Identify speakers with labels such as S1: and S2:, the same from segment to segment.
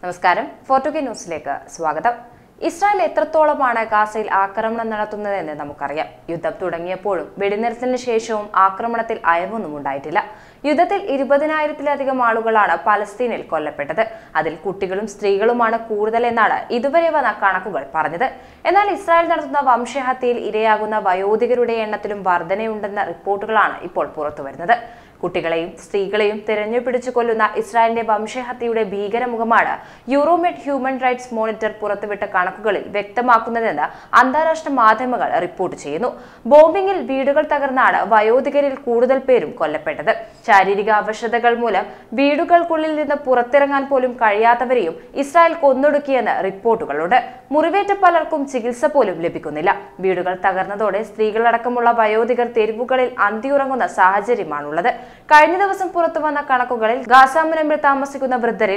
S1: നമസ്കാരം, ഫോർട്ടുഗേ ന്യൂസിലേക്ക് സ്വാഗതം. ഇസ്രായേൽ എത്രത്തോളമാണ് ഗാസയിൽ ആക്രമണം നടത്തുന്നതെന്ന് നമുക്കറിയാം. യുദ്ധം തുടങ്ങിയപ്പോഴും വെടിനിർത്തലിന് ശേഷവും ആക്രമണത്തിൽ അയവൊന്നും ഉണ്ടായിട്ടില്ല. യുദ്ധത്തിൽ 20,000-ലധികം ആളുകളാണ് പലസ്തീനിൽ കൊല്ലപ്പെട്ടത്. അതിൽ കുട്ടികളും സ്ത്രീകളുമാണ് കൂടുതലെന്നാണ് ഇതുവരെ വന്ന കണക്കുകൾ പറഞ്ഞത്. എന്നാൽ ഇസ്രായേൽ നടത്തുന്ന വംശഹത്യയിൽ ഇരയാകുന്ന വയോധികരുടെ എണ്ണത്തിലും വർധനയുണ്ടെന്ന റിപ്പോർട്ടുകളാണ് ഇപ്പോൾ പുറത്തുവരുന്നത്. കുട്ടികളെയും സ്ത്രീകളെയും തിരഞ്ഞുപിടിച്ചു കൊല്ലുന്ന ഇസ്രായേലിന്റെ വംശഹത്യയുടെ ഭീകരമുഖമാണ് യൂറോമെഡ് ഹ്യൂമൻ റൈറ്റ്സ് മോണിറ്റർ പുറത്തുവിട്ട കണക്കുകളിൽ വ്യക്തമാക്കുന്നതെന്ന് അന്താരാഷ്ട്ര മാധ്യമങ്ങൾ റിപ്പോർട്ട് ചെയ്യുന്നു. ബോംബിംഗിൽ വീടുകൾ തകർന്നാണ് വയോധികരിൽ കൂടുതൽ പേരും കൊല്ലപ്പെട്ടത്. ശാരീരിക അവശതകൾ മൂലം വീടുകൾക്കുള്ളിൽ നിന്ന് പുറത്തിറങ്ങാൻ പോലും കഴിയാത്തവരെയും ഇസ്രായേൽ കൊന്നൊടുക്കിയെന്ന് റിപ്പോർട്ടുകളുണ്ട്. മുറിവേറ്റ പലർക്കും ചികിത്സ പോലും ലഭിക്കുന്നില്ല. വീടുകൾ തകർന്നതോടെ സ്ത്രീകളടക്കമുള്ള വയോധികർ തെരുവുകളിൽ അന്തിയുറങ്ങുന്ന സാഹചര്യമാണുള്ളത്. കഴിഞ്ഞ ദിവസം പുറത്തു വന്ന കണക്കുകളിൽ ഗാസ മുനമ്പിൽ താമസിക്കുന്ന വൃദ്ധരിൽ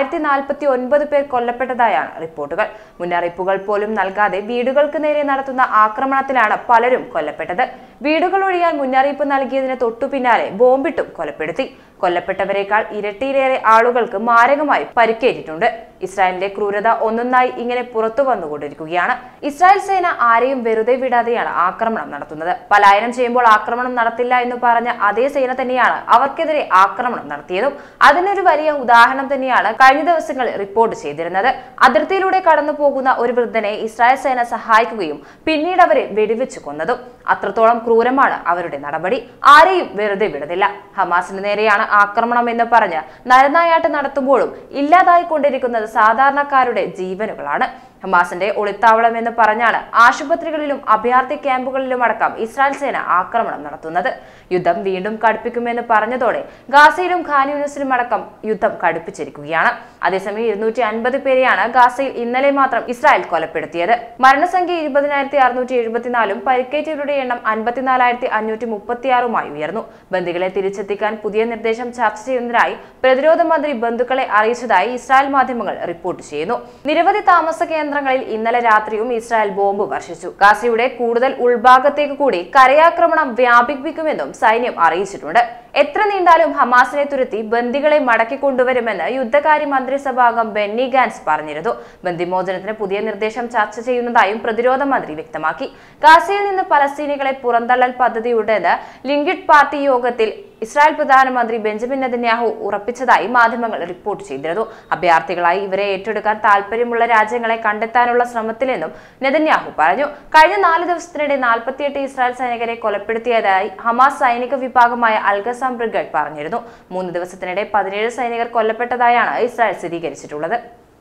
S1: 1049 പേർ കൊല്ലപ്പെട്ടതായാണ് റിപ്പോർട്ടുകൾ. മുന്നറിയിപ്പുകൾ പോലും നൽകാതെ വീടുകൾക്ക് നേരെ നടത്തുന്ന ആക്രമണത്തിലാണ് പലരും കൊല്ലപ്പെട്ടത്. വീടുകൾ ഒഴിയാൻ മുന്നറിയിപ്പ് നൽകിയതിന് തൊട്ടു പിന്നാലെ ബോംബിട്ടും കൊലപ്പെടുത്തി. കൊല്ലപ്പെട്ടവരെക്കാൾ ഇരട്ടിയിലേറെ ആളുകൾക്ക് മാരകമായി പരിക്കേറ്റിട്ടുണ്ട്. ഇസ്രായേലിന്റെ ക്രൂരത ഒന്നൊന്നായി ഇങ്ങനെ പുറത്തു വന്നുകൊണ്ടിരിക്കുകയാണ്. ഇസ്രായേൽ സേന ആരെയും വെറുതെ വിടാതെയാണ് ആക്രമണം നടത്തുന്നത്. പലായനം ചെയ്യുമ്പോൾ ആക്രമണം നടത്തില്ല എന്ന് പറഞ്ഞ അതേ സേന തന്നെയാണ് അവർക്കെതിരെ ആക്രമണം നടത്തിയതും. അതിനൊരു വലിയ ഉദാഹരണം തന്നെയാണ് കഴിഞ്ഞ ദിവസങ്ങളിൽ റിപ്പോർട്ട് ചെയ്തിരുന്നത്. അതിർത്തിയിലൂടെ കടന്നു പോകുന്ന ഒരു വൃദ്ധനെ ഇസ്രായേൽ സേന സഹായിക്കുകയും പിന്നീട് അവരെ വെടിവെച്ചു കൊന്നതും. അത്രത്തോളം ക്രൂരമാണ് അവരുടെ നടപടി. ആരെയും വെറുതെ വിടുന്നില്ല. ഹമാസിന് നേരെയാണ് ആക്രമണം എന്ന് പറഞ്ഞ് നരനായാട്ട് നടത്തുമ്പോഴും ഇല്ലാതായിക്കൊണ്ടിരിക്കുന്നത് സാധാരണക്കാരുടെ ജീവനുകളാണ്. ഹമാസിന്റെ ഒളിത്താവളം എന്ന് പറഞ്ഞാണ് ആശുപത്രികളിലും അഭയാർത്ഥി ക്യാമ്പുകളിലും അടക്കം ഇസ്രായേൽ സേന ആക്രമണം നടത്തുന്നത്. യുദ്ധം വീണ്ടും കടുപ്പിക്കുമെന്ന് പറഞ്ഞതോടെ ഗാസയിലും ഖാൻ യൂനിസിലും അടക്കം യുദ്ധം കടുപ്പിച്ചിരിക്കുകയാണ്. അതേസമയം 250 പേരെയാണ് ഗാസയിൽ ഇന്നലെ മാത്രം ഇസ്രായേൽ കൊലപ്പെടുത്തിയത്. മരണസംഖ്യ 20,674-ഉം പരിക്കേറ്റവരുടെ എണ്ണം 54,536-മായി ഉയർന്നു. ബന്ദികളെ തിരിച്ചെത്തിക്കാൻ പുതിയ നിർദ്ദേശം ചർച്ച ചെയ്യുന്നതിനായി പ്രതിരോധ മന്ത്രി ബന്ധുക്കളെ അറിയിച്ചതായി ഇസ്രായേൽ മാധ്യമങ്ങൾ റിപ്പോർട്ട് ചെയ്യുന്നു. നിരവധി താമസ കേന്ദ്രങ്ങളിൽ ഇന്നലെ രാത്രിയും ഇസ്രായേൽ ബോംബ് വർഷിച്ചു. ഗാസയുടെ കൂടുതൽ ഉൾഭാഗത്തേക്ക് കൂടി കരയാക്രമണം വ്യാപിപ്പിക്കുമെന്നും സൈന്യം അറിയിച്ചിട്ടുണ്ട്. എത്ര നീണ്ടാലും ഹമാസിനെ തുരത്തി ബന്ദികളെ മടക്കിക്കൊണ്ടുവരുമെന്ന് യുദ്ധകാര്യ മന്ത്രിസഭാംഗം ബെന്നി ഗാൻസ് പറഞ്ഞിരുന്നു. ബന്ദിമോചനത്തിന് പുതിയ നിർദ്ദേശം ചർച്ച ചെയ്യുന്നതായും പ്രതിരോധ മന്ത്രി വ്യക്തമാക്കി. ഗാസയിൽ നിന്ന് പലസ്തീനികളെ പുറന്തള്ളൽ പദ്ധതിയുണ്ടെന്ന് ലിങ്കിഡ് പാർട്ടി യോഗത്തിൽ ഇസ്രായേൽ പ്രധാനമന്ത്രി ബെഞ്ചമിൻ നെതന്യാഹു ഉറപ്പിച്ചതായി മാധ്യമങ്ങൾ റിപ്പോർട്ട് ചെയ്തിരുന്നു. അഭയാർത്ഥികളായി ഇവരെ ഏറ്റെടുക്കാൻ താൽപര്യമുള്ള രാജ്യങ്ങളെ കണ്ടെത്താനുള്ള ശ്രമത്തിലെന്നും നെതന്യാഹു പറഞ്ഞു. കഴിഞ്ഞ 4 ദിവസത്തിനിടെ 48 ഇസ്രായേൽ സൈനികരെ കൊലപ്പെടുത്തിയതായി ഹമാസ് സൈനിക വിഭാഗമായ അൽഖസാം ബ്രിഗേഡ് പറഞ്ഞിരുന്നു. 3 ദിവസത്തിനിടെ 17 സൈനികർ കൊല്ലപ്പെട്ടതായാണ് ഇസ്രായേൽ സ്ഥിരീകരിച്ചിട്ടുള്ളത്.